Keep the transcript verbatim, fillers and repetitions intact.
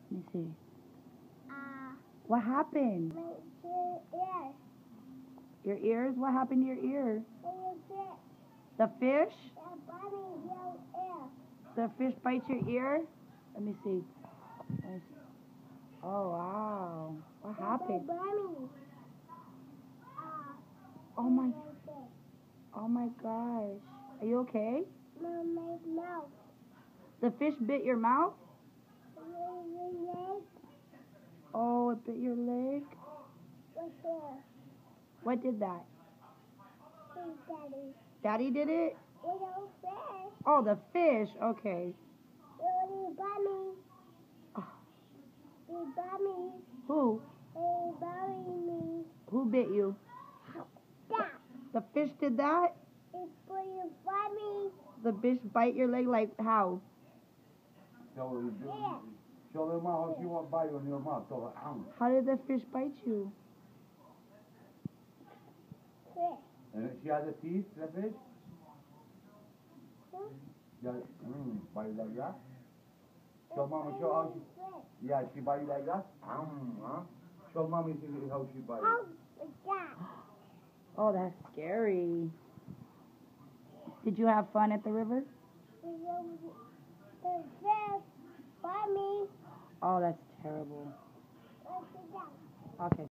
Let me see. Uh, What happened? my ears. Your ears? What happened to your ear? My ears. The fish? The bunny your ear. The fish bites your ear? Let me see. Let me see. Oh, wow. What happened? My bunny. Uh, Oh, my. my fish. Oh, my gosh. Are you okay? My, my mouth. The fish bit your mouth? My leg. Oh, it bit your leg? What's here? What did that? Hey, Daddy. Daddy did it? Little fish. Oh, the fish. Okay. Little bunny. Oh. Little bunny. Who? Hey, bunny me. Who bit you? That. The fish did that? It's for your bunny. The fish bite your leg like how? Show, Yeah. show them how she won't bite on your mouth. So, um, How did the fish bite you? Fish. and she has a teeth, the fish? Huh? Yeah, mm, bite like that? Show mommy, show how she, Fish. yeah, she bite like that? Um, huh? Show mommy see how she bite. Oh, like that. Oh, that's scary. Did you have fun at the river? The fish. Bunny. Oh, that's terrible. Like that. Okay.